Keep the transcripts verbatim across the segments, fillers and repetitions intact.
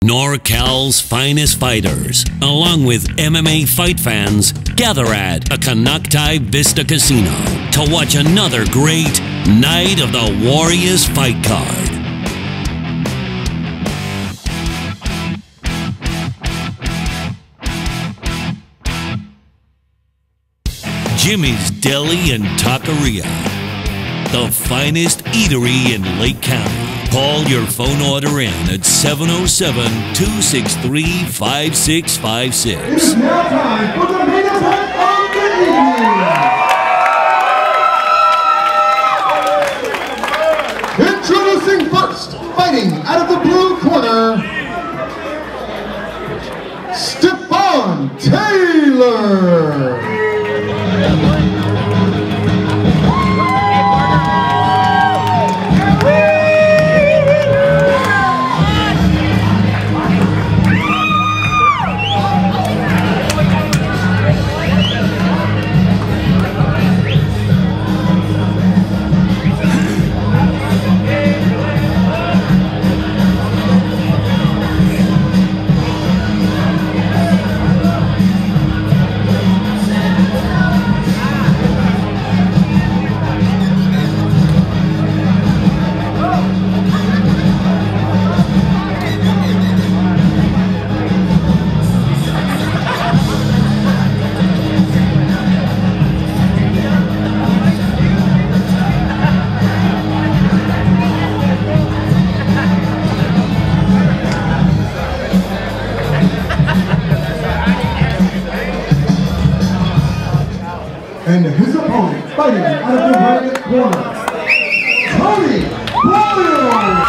NorCal's finest fighters, along with M M A fight fans, gather at a Canocti Vista Casino to watch another great Night of the Warriors fight card. Jimmy's Deli and Taqueria, the finest eatery in Lake County. Call your phone order in at seven oh seven, two six three, five six five six. It is now time for the main event of the evening. Introducing first, fighting out of the blue corner, Stephone Taylor. And his opponent fighting out of the right corner, Boyles.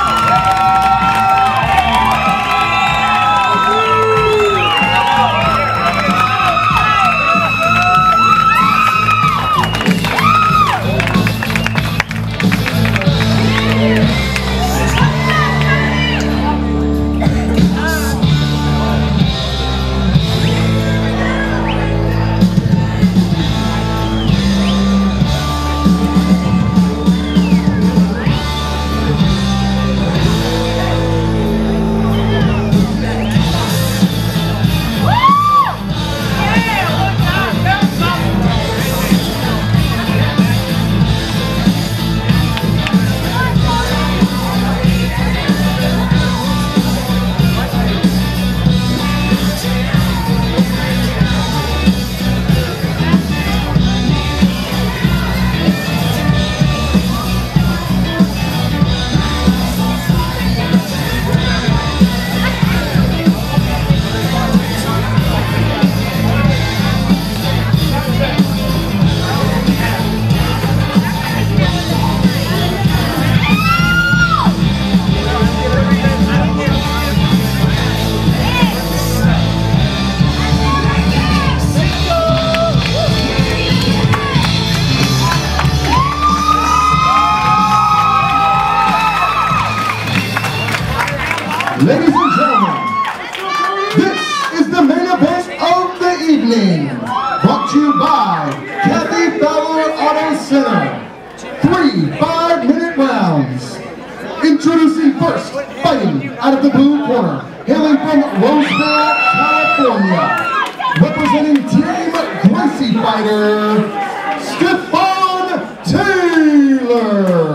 Ladies and gentlemen, this is the main event of the evening, brought to you by Kathy Fowler Auto Center. Three five-minute rounds. Introducing first, fighting out of the blue corner, hailing from Roseville, California, representing Team Gracie fighter, Stephone Taylor.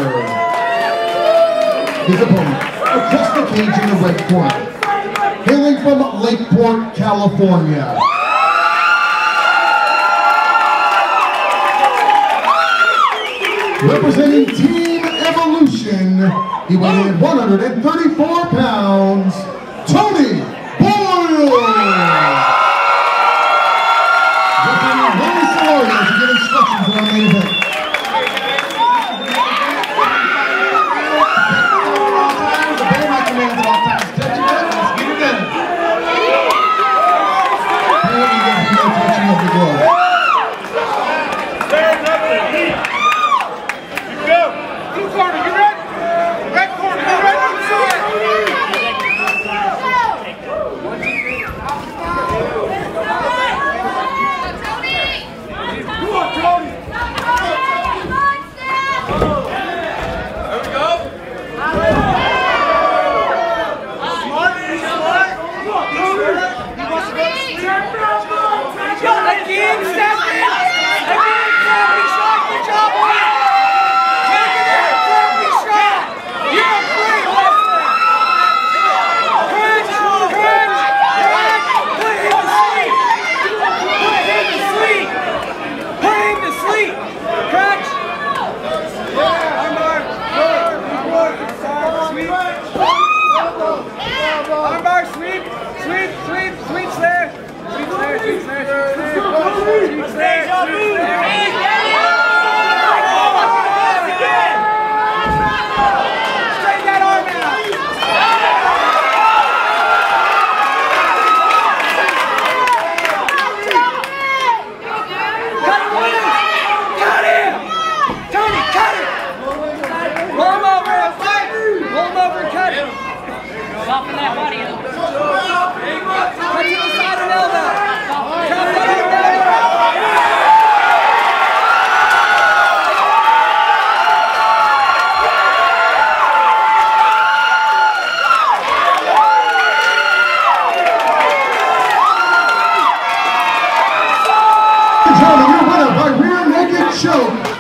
His opponent, across the cage in the red corner, hailing from Lakeport, California, representing Team Evolution, he weighed in one hundred thirty-four pounds, Tony Boyles. Representing Willy Solario to give instructions on our main event. sweep, sweep, sweep, sweeps there. Sweeps there, sweeps there, sweeps there. Sweeps there. Straighten that arm out. Cut it, Willy. Cut him. Tony, cut it. Roll him over and fight. Roll him over and cut him. Soften that body up. Cut to the side of elbow. Cut to the elbow. Your winner by rear naked choke,